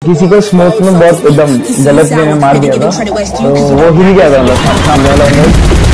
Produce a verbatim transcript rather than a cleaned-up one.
किसी को स्मोक में बहुत एकदम गलत वे में मार दिया था, तो वो हिल गया था मतलब सामने वाला।